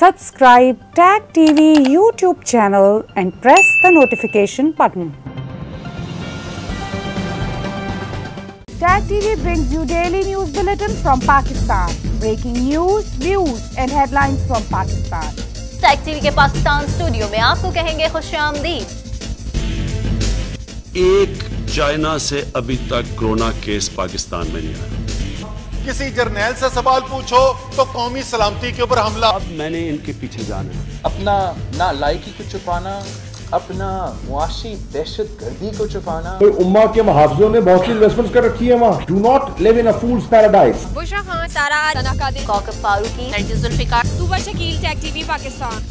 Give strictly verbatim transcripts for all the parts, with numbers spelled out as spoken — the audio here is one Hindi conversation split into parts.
Subscribe Tag T V YouTube channel and press the notification button. Tag T V brings you daily news bulletin from Pakistan. Breaking news, views and headlines from Pakistan. Tag T V के पाकिस्तान स्टूडियो में आपको कहेंगे खुशामदीद। एक चाइना से अभी तक कोरोना केस पाकिस्तान में नहीं आया। किसी जर्नैल से सवाल पूछो तो कौमी सलामती के ऊपर हमला। अब मैंने इनके पीछे जाना है। अपना नालायकी को छुपाना, अपना मुआशी दहशत गर्दी को छुपाना। तो उम्मा के मुहाफिजों ने बहुत सी इन्वेस्टमेंट्स कर रखी है वहाँ। Do not live in a fool's paradise. Bushra Khan, Sara Tanaqadir, Kaukab Farooqui, Nargis Zulfiqar, Tuba Shakeel, tag TV Pakistan.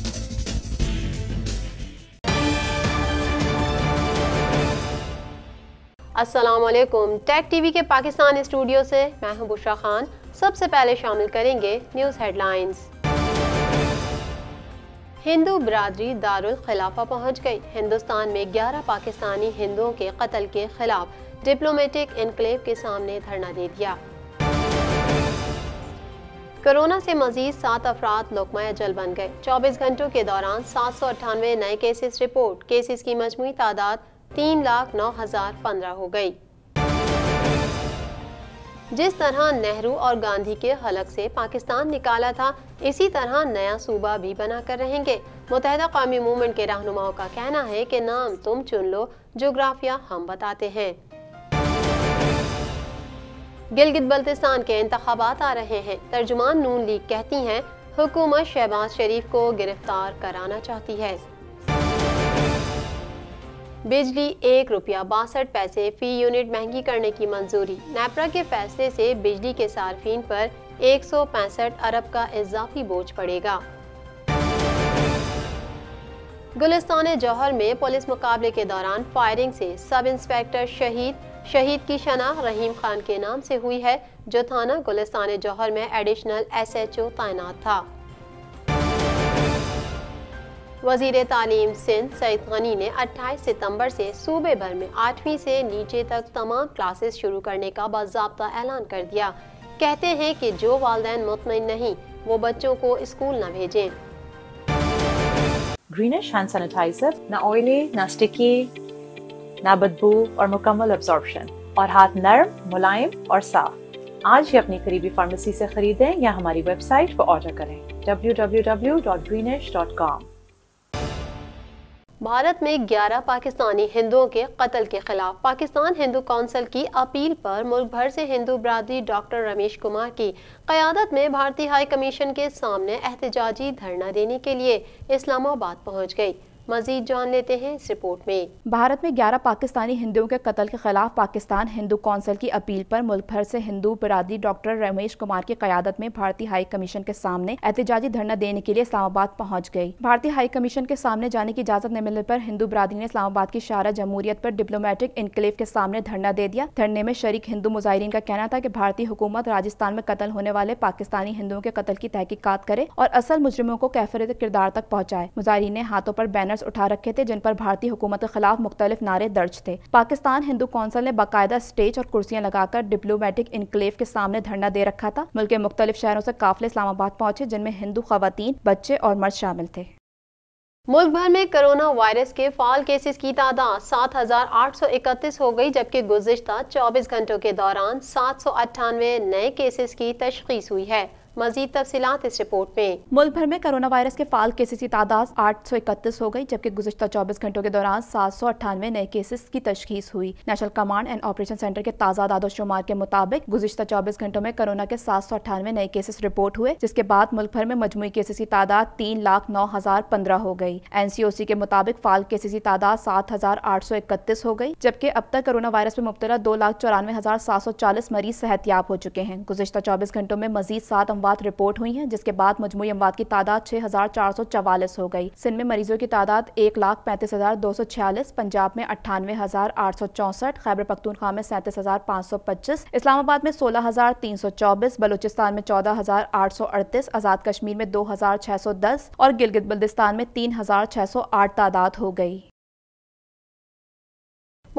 अस्सलाम वालेकुम। टैग टीवी के पाकिस्तान स्टूडियो से मैं हूं बुशरा खान। सबसे पहले शामिल करेंगे न्यूज़ हेडलाइंस। हिंदू बिरादरी दारुल खिलाफा पहुंच गई। हिंदुस्तान में ग्यारह पाकिस्तानी हिंदुओं के कत्ल के खिलाफ डिप्लोमेटिक इनक्लेव के सामने धरना दे दिया। कोरोना से मजीद सात अफराद लोकमा अजल बन गए। चौबीस घंटों के दौरान सात सौ अट्ठानवे नए केसेस रिपोर्ट। केसेस की मजमूई तादाद तीन लाख नौ हजार पंद्रह हो गई। जिस तरह नेहरू और गांधी के हलक से पाकिस्तान निकाला था, इसी तरह नया सूबा भी बनाकर रहेंगे। मुत्तहिदा कौमी मूवमेंट के रहनुमाओं का कहना है कि नाम तुम चुन लो, जोग्राफिया हम बताते हैं। गिलगित बल्तिस्तान के इंतखाबात आ रहे हैं। तर्जुमान नून लीग कहती हैं हुकूमत शहबाज शरीफ को गिरफ्तार कराना चाहती है। बिजली एक रुपया बासठ पैसे फी यूनिट महंगी करने की मंजूरी। नेपरा के फैसले से बिजली के सार्फिन पर एक सौ पैंसठ अरब का इजाफी बोझ पड़ेगा। गुलिस्तान जौहर में पुलिस मुकाबले के दौरान फायरिंग से सब इंस्पेक्टर शहीद। शहीद की शनाख्त रहीम खान के नाम से हुई है, जो थाना गुलिस्तान जौहर में एडिशनल एस एच ओ तैनात था। वजीर तालीम सिंध सईद गनी ने अट्ठाईस सितंबर से सूबे भर में आठवीं से नीचे तक तमाम क्लासेस शुरू करने का बाज़ाब्ता ऐलान कर दिया। कहते हैं कि जो वालिदैन मुतमईन नहीं, वो बच्चों को स्कूल न भेजें। ग्रीनिश हैंड सैनिटाइजर, ना ऑयली, ना स्टिकी, ना बदबू और मुकम्मल अब्जॉर्प्शन, और हाथ नर्म, मुलायम और साफ। आज ही अपनी करीबी फार्मेसी से खरीदें या हमारी वेबसाइट पर ऑर्डर करें W W W dot Greenish dot com. Bharat में ग्यारह पाकिस्तानी हिंदुओं के कत्ल के खिलाफ पाकिस्तान हिंदू कौंसिल की अपील पर मुल्क भर से हिंदू बिरादरी डॉक्टर रमेश कुमार की क़यादत में भारतीय हाई कमीशन के सामने एहतजाजी धरना देने के लिए इस्लामाबाद पहुंच गई। मजीद जान लेते हैं इस रिपोर्ट में। भारत में ग्यारह पाकिस्तानी हिंदुओं के कत्ल के खिलाफ पाकिस्तान हिंदू कौंसिल की अपील पर मुल्क भर से हिंदू बिरादरी डॉक्टर रमेश कुमार की क़यादत में भारतीय हाई कमीशन के सामने एहतजाजी धरना देने के लिए इस्लामाबाद पहुंच गई। भारतीय हाई कमीशन के सामने जाने की इजाजत न मिलने पर हिंदू बिरादरी ने इस्लामाबाद की शारा जमहूरियत पर डिप्लोमेटिक इनक्लेव के सामने धरना दे दिया। धरने में शरीक हिंदू मुजाहिरीन का कहना था कि भारतीय हुकूमत राजस्थान में कत्ल होने वाले पाकिस्तानी हिंदुओं के कत्ल की तहकीकात करे और असल मुजरिमों को कैफियत किरदार तक पहुँचाए। मुजाहिरीन ने हाथों पर बैनर्स उठा रखे थे जिन पर भारतीय हुकूमत के खिलाफ मुख्तलिफ नारे दर्ज थे। पाकिस्तान हिंदू कौंसिल ने बाकायदा स्टेज और कुर्सियां लगाकर डिप्लोमेटिक इनक्लेव के सामने धरना दे रखा था। मुल्क के मुख्तलिफ शहरों से काफिले इस्लामाबाद पहुंचे, जिनमें हिंदू खवातीन, बच्चे और मर्द शामिल थे। मुल्क भर में कोरोना वायरस के फाल केसेस की तादाद सात हजार आठ सौ इकतीस हो गई, जबकि गुज़िश्ता चौबीस घंटों के दौरान सात सौ अट्ठानवे नए केसेस की तशखीस हुई है। मजीद तफसीलात इस रिपोर्ट में। मुल्क भर में कोरोना वायरस के फाल केसेस की तादाद आठ सौ इकतीस हो गई, जबकि गुज़िश्ता चौबीस घंटों के दौरान सात सौ अट्ठानवे नए केसेस की तशखीस हुई। National command and operation centre के ताज़ा आदोशुमार के मुताबिक गुज़िश्ता चौबीस घंटों में कोरोना के सात सौ अट्ठानवे नए केसेस रिपोर्ट हुए, जिसके बाद मुल्क भर में मजमूई केसेस की तादाद तीन लाख नौ हजार पंद्रह हो गई। एन सी ओ सी के मुताबिक फाल केसेस की तादाद सात हजार आठ सौ इकतीस हो गई, जबकि अब तक कोरोना वायरस में मुब्तला दो लाख चौरानवे हजार सात सौ चालीस मरीज सेहतयाब हो चुके हैं। गुज़िश्ता चौबीस घंटों में मजीद सात अमवात रिपोर्ट हुई हैं, जिसके बाद मजमूई अमवात की तादाद छह हजार चार सौ चवालीस हो गई। सिंध में मरीजों की तादाद एक लाख पैंतीस हजार दो सौ छियालीस, पंजाब में अट्ठानवे हजार आठ सौ चौसठ, खैबर पख्तूनख्वा में सैंतीस हजार पाँच सौ पच्चीस, इस्लामाबाद में सोलह हजार तीन सौ चौबीस, बलूचिस्तान में चौदह हजार आठ सौ अड़तीस, आजाद कश्मीर में दो हजार छह सौ दस और गिलगित बल्तिस्तान में तीन हजार छह सौ आठ तादाद हो गई।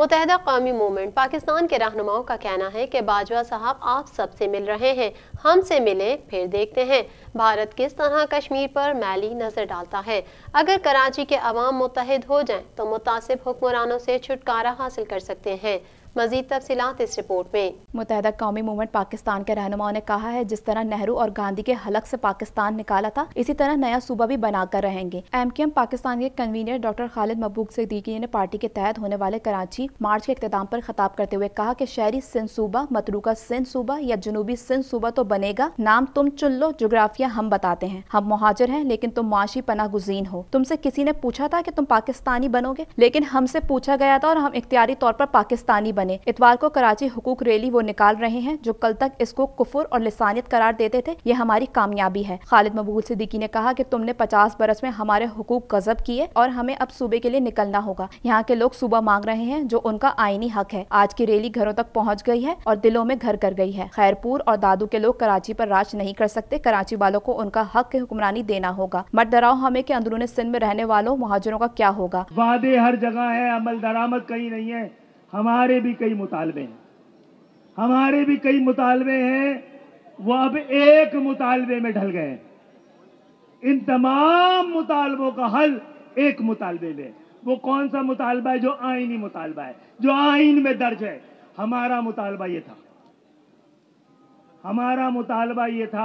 मुत्तहिदा कौमी मूवमेंट पाकिस्तान के रहनुमाओं का कहना है कि बाजवा साहब आप सबसे मिल रहे हैं, हमसे मिले फिर देखते हैं भारत किस तरह कश्मीर पर मैली नजर डालता है। अगर कराची के अवाम मुत्तहिद हो जाएं तो मुतासिब हुक्मरानों से छुटकारा हासिल कर सकते हैं। मजीद तफसीलात इस रिपोर्ट में। मुत्तहिदा कौमी मूवमेंट पाकिस्तान के रहनुमाओं ने कहा है, जिस तरह नेहरू और गांधी के हलक से पाकिस्तान निकाला था, इसी तरह नया सूबा भी बनाकर रहेंगे। एम क्यू एम पाकिस्तान के कन्वीनर डॉक्टर खालिद महबूब सिद्दीकी ने पार्टी के तहत होने वाले कराची मार्च के इख्तिताम पर खिताब करते हुए कहा कि शहरी सिंध सूबा, मतरूका सिंध सूबा या जनूबी सिंध सूबा तो बनेगा, नाम तुम चुन लो, जोग्राफिया हम बताते हैं। हम मुहाजिर हैं लेकिन तुम मुआशी पनाह गुज़ीन हो। तुमसे किसी ने पूछा था कि तुम पाकिस्तानी बनोगे, लेकिन हमसे पूछा गया था और हम इख्तियारी तौर पर पाकिस्तानी बने। इतवार को कराची हुकूक रैली वो निकाल रहे हैं जो कल तक इसको कुफर और लिसानियत करार देते थे। ये हमारी कामयाबी है। खालिद महबूब सिद्दीकी ने कहा कि तुमने पचास बरस में हमारे हुकूक गजब किए और हमें अब सूबे के लिए निकलना होगा। यहाँ के लोग सूबा मांग रहे हैं जो उनका आईनी हक है। आज की रैली घरों तक पहुँच गई है और दिलों में घर कर गई है। खैरपुर और दादू के लोग कराची पर राज नहीं कर सकते। कराची वालों को उनका हक की हुक्मरानी देना होगा। मत डराओ हमें कि अंदरूनी सिंध में रहने वालों मुहाजिरों का क्या होगा। वादे हर जगह है, अमल दरामद कहीं नहीं है। हमारे भी कई मुतालबे हैं, हमारे भी कई मुतालबे हैं, वो अब एक मुतालबे में ढल गए। इन तमाम मुतालबों का हल एक मुतालबे में। वो कौन सा मुतालबा है? जो आईनी मुतालबा है, जो आईन में दर्ज है। हमारा मुतालबा ये था, हमारा मुतालबा ये था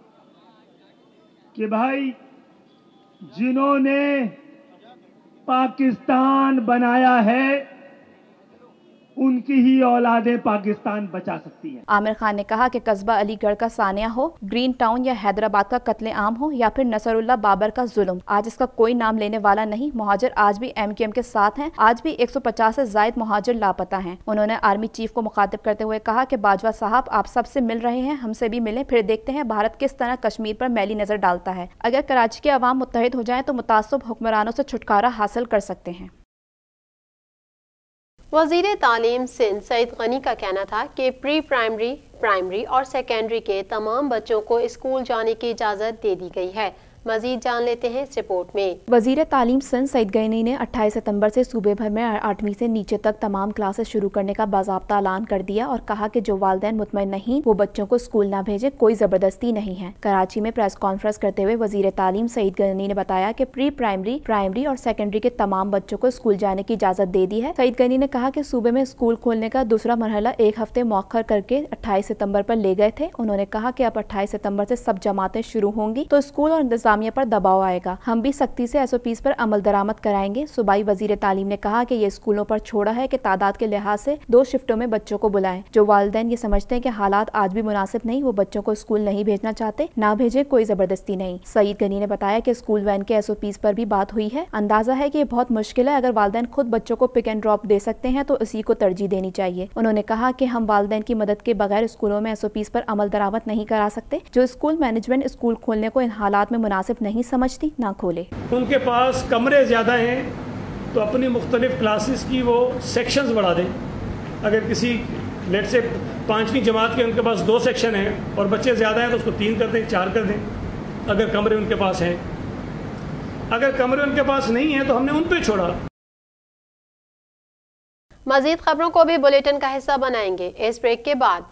कि भाई जिन्होंने पाकिस्तान बनाया है उनकी ही औलादें पाकिस्तान बचा सकती हैं। आमिर खान ने कहा कि कस्बा अलीगढ़ का सानिया हो, ग्रीन टाउन या हैदराबाद का कत्ले आम हो या फिर नसरुल्ला बाबर का जुल्म, आज इसका कोई नाम लेने वाला नहीं। मुहाजिर आज भी एम क्यू एम के साथ हैं। आज भी एक सौ पचास से जायद मुहाजिर लापता हैं। उन्होंने आर्मी चीफ को मुखातिब करते हुए कहा कि बाजवा साहब आप सबसे मिल रहे हैं, हमसे भी मिलें, फिर देखते हैं भारत किस तरह कश्मीर पर मैली नजर डालता है। अगर कराची के अवाम मुत्तहिद हो जाए तो मुतासिब हुक्मरानों से छुटकारा हासिल कर सकते हैं। वज़ीर तालीम सिंध सईद गनी का कहना था कि प्री प्राइमरी, प्राइमरी और सेकेंडरी के तमाम बच्चों को स्कूल जाने की इजाज़त दे दी गई है। मजीद जान लेते हैं इस रिपोर्ट में। वजीर तालीम सिंध सईद गनी ने अट्ठाईस सितंबर से सूबे भर में आठवीं से नीचे तक तमाम क्लासेस शुरू करने का बाज़ाब्ता ऐलान कर दिया और कहा कि जो वालिदैन मुतमईन नहीं वो बच्चों को स्कूल ना भेजे, कोई जबरदस्ती नहीं है। कराची में प्रेस कॉन्फ्रेंस करते हुए वजीर तालीम सईद गनी ने बताया कि प्री प्राइमरी, प्राइमरी और सेकेंडरी के तमाम बच्चों को स्कूल जाने की इजाजत दे दी है। सईद गनी ने कहा कि सूबे में स्कूल खोलने का दूसरा मरहला एक हफ्ते मौखर करके अट्ठाईस सितम्बर पर ले गए थे। उन्होंने कहा कि अब अट्ठाईस सितम्बर से सब जमातें शुरू होंगी तो स्कूल और इंतजामिया पर दबाव आएगा। हम भी सख्ती से एस ओ पीज़ पर अमल दरामद कराएंगे। सूबाई वजीर तालीम ने कहा कि ये स्कूलों पर छोड़ा है कि तादाद के लिहाज से दो शिफ्टों में बच्चों को बुलाएं। जो वालिदैन ये समझते हैं कि हालात आज भी मुनासिब नहीं, वो बच्चों को स्कूल नहीं भेजना चाहते, ना भेजे, कोई जबरदस्ती नहीं। सईद गनी ने बताया कि स्कूल वैन के एस ओ पीज़ पर भी बात हुई है। अंदाजा है कि ये बहुत मुश्किल है। अगर वालिदैन खुद बच्चों को पिक एंड ड्रॉप दे सकते हैं तो इसी को तरजीह देनी चाहिए। उन्होंने कहा कि हम वालिदैन की मदद के बगैर स्कूलों में एस ओ पीज़ पर अमल दरामद नहीं करा सकते। जो स्कूल मैनेजमेंट स्कूल खोलने को इन हालात में मुनासिब नहीं समझती, ना खोले। उनके पास कमरे ज़्यादा हैं तो अपनी मुख्तलिफ क्लासेस की वो सेक्शंस बढ़ा दें। अगर किसी लेट से पाँचवीं जमात के उनके पास दो सेक्शन हैं और बच्चे ज़्यादा हैं तो उसको तीन कर दें, चार कर दें, अगर कमरे उनके पास हैं। अगर कमरे उनके पास नहीं हैं तो हमने उन पे छोड़ा। मज़ीद खबरों को भी बुलेटिन का हिस्सा बनाएंगे इस ब्रेक के बाद।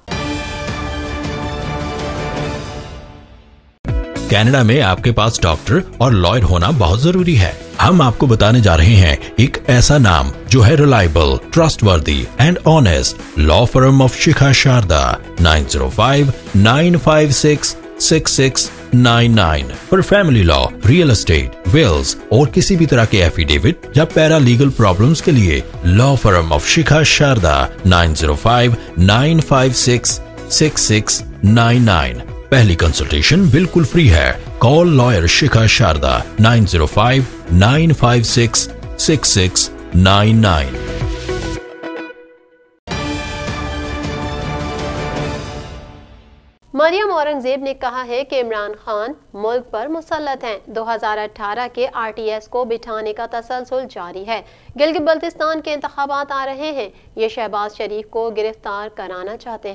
कनाडा में आपके पास डॉक्टर और लॉयर होना बहुत जरूरी है। हम आपको बताने जा रहे हैं एक ऐसा नाम जो है reliable, trustworthy and honest. Law firm of Shikha Sharda, nine zero five nine five six six six nine nine पर family law, real estate, wills और किसी भी तरह के एफिडेविट या पैरा लीगल प्रॉब्लम्स के लिए law firm of Shikha Sharda, nine zero five nine five six six six nine nine. पहली कंसल्टेशन बिल्कुल फ्री है। Call lawyer Shikha Sharda, nine zero five nine five six six six nine nine. Maryam Aurangzeb ने कहा है कि इमरान खान मुल्क पर मुसल्लत हैं। दो हज़ार अठारह के आर टी एस को बिठाने का तसलसल जारी है। गिलगित बल्तिस्तान के इंतखाबात आ रहे हैं। ये शहबाज शरीफ को गिरफ्तार कराना चाहते हैं।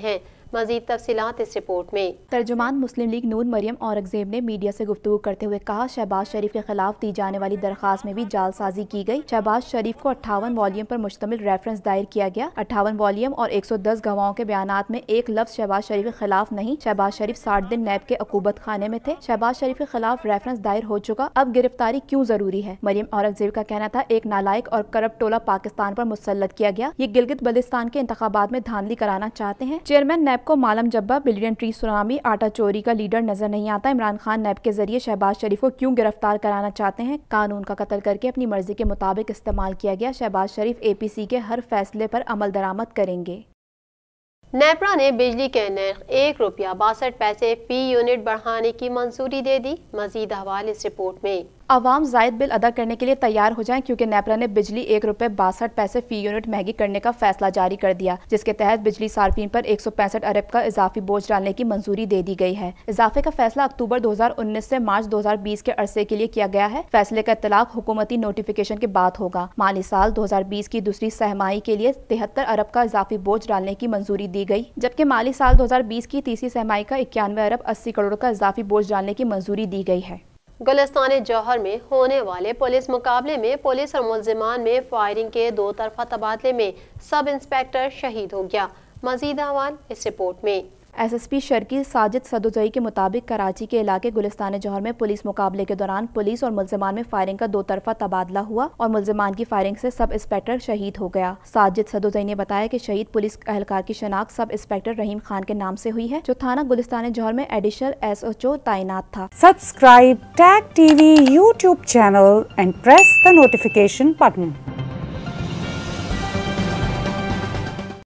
मजीद तफसीलात इस रिपोर्ट में। तर्जुमान मुस्लिम लीग नून मरियम औरंगजेब ने मीडिया से गुफ्तगू करते हुए कहा, शहबाज शरीफ के खिलाफ दी जाने वाली दरखास्त में भी जालसाजी की गई। शहबाज शरीफ को अट्ठावन वॉल्यूम पर मुश्तमिल रेफरेंस दायर किया गया। अट्ठावन वॉल्यूम और एक सौ दस गवाहों के बयानात में एक लफ्ज शहबाज शरीफ के खिलाफ नहीं। शहबाज शरीफ साठ दिन नैब के अकूबत खाने में थे। शहबाज शरीफ के खिलाफ रेफरेंस दायर हो चुका, अब गिरफ्तारी क्यों जरूरी है? मरियम औरंगजेब का कहना था, एक नालायक और करप्ट टोला पाकिस्तान पर मुसल्लत किया गया। ये गिलगित बल्तिस्तान के इंतखाबात में धांधली कराना चाहते हैं। चेयरमैन नैब को Malam Jabba, billion tree tsunami, आटा चोरी का लीडर नजर नहीं आता। इमरान खान नैब के जरिए शहबाज शरीफ को क्यों गिरफ्तार कराना चाहते हैं? कानून का कत्ल करके अपनी मर्जी के मुताबिक इस्तेमाल किया गया। शहबाज शरीफ ए पी सी के हर फैसले पर अमल दरामद करेंगे। नेपरा ने बिजली के नर्ख एक रुपया बासठ पैसे फी यूनिट बढ़ाने की मंजूरी दे दी। मजीद अहवाल इस रिपोर्ट में। आवाम जायद बिल अदा करने के लिए तैयार हो जाएं, क्योंकि नेपरा ने बिजली एक रुपए बासठ पैसे फी यूनिट महंगी करने का फैसला जारी कर दिया, जिसके तहत बिजली सार्फिन पर एक सौ पैंसठ अरब का इजाफी बोझ डालने की मंजूरी दे दी गई है। इजाफे का फैसला अक्टूबर दो हजार उन्नीस से मार्च दो हजार बीस के अरसे के लिए किया गया है। फैसले का इतलाक हुकूमती नोटिफिकेशन के बाद होगा। माली साल दो हजार बीस की दूसरी सहमाही के लिए तिहत्तर अरब का इजाफी बोझ डालने की मंजूरी दी गई, जबकि माली साल दो हजार बीस की तीसरी सहमाही का इक्यानवे अरब अस्सी करोड़ का इजाफी बोझ डालने की मंजूरी दी गई है। गुलिस्तान जौहर में होने वाले पुलिस मुकाबले में पुलिस और मुल्जिमान में फायरिंग के दो तरफा तबादले में सब इंस्पेक्टर शहीद हो गया। मजीद अहवाल इस रिपोर्ट में। एस एस पी शर्की साजिद सदुजई के मुताबिक कराची के इलाके गुलिस्तान जौहर में पुलिस मुकाबले के दौरान पुलिस और मुल्जिमान में फायरिंग का दो तरफा तबादला हुआ और मुल्जिमान की फायरिंग से सब इंस्पेक्टर शहीद हो गया। साजिद सदुजई ने बताया कि शहीद पुलिस एहलकार की शनाख्त सब इंस्पेक्टर रहीम खान के नाम से हुई है, जो थाना गुलिस्तान जौहर में एडिशनल एस एच ओ तैनात था। Subscribe tag TV YouTube channel and press the notification button.